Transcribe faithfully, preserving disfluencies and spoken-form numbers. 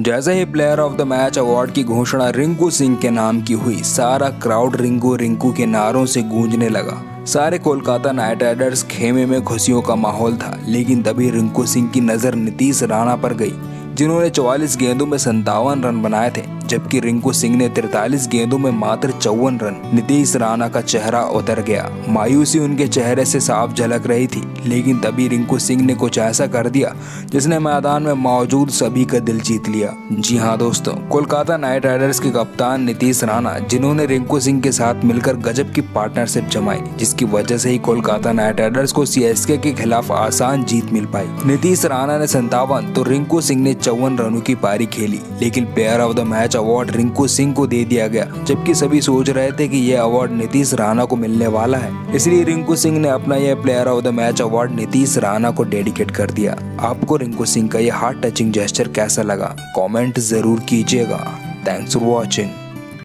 जैसे ही player of the match award की घोषणा रिंकू सिंह के नाम की हुई, सारा क्राउड रिंकू रिंकू के नारों से गूंजने लगा। सारे कोलकाता नाइट राइडर्स खेमे में खुशियों का माहौल था, लेकिन तभी रिंकू सिंह की नजर नीतीश राणा पर गई, जिन्होंने चौवालीस गेंदों में संतावन रन बनाए थे, जबकि रिंकू सिंह ने तैंतालीस गेंदों में मात्र चौवन रन। नीतीश राणा का चेहरा उतर गया, मायूसी उनके चेहरे से साफ झलक रही थी। लेकिन तभी रिंकू सिंह ने कुछ ऐसा कर दिया जिसने मैदान में मौजूद सभी का दिल जीत लिया। जी हाँ दोस्तों, कोलकाता नाइट राइडर्स के कप्तान नीतीश राणा, जिन्होंने रिंकू सिंह के साथ मिलकर गजब की पार्टनरशिप जमाई, जिसकी वजह से ही कोलकाता नाइट राइडर्स को सीएसके के खिलाफ आसान जीत मिल पाई। नीतीश राणा ने संतावन तो रिंकू सिंह ने चौवन रनों की पारी खेली, लेकिन player of the match award Rinku Singh को दे दिया गया, जबकि सभी सोच रहे थे कि यह अवार्ड नीतीश राणा को मिलने वाला है। इसलिए रिंकू सिंह ने अपना यह player of the match award Nitish Rana को डेडिकेट कर दिया। आपको रिंकू सिंह का यह हार्ट टचिंग जेस्चर कैसा लगा, कमेंट जरूर कीजिएगा। Thanks for watching.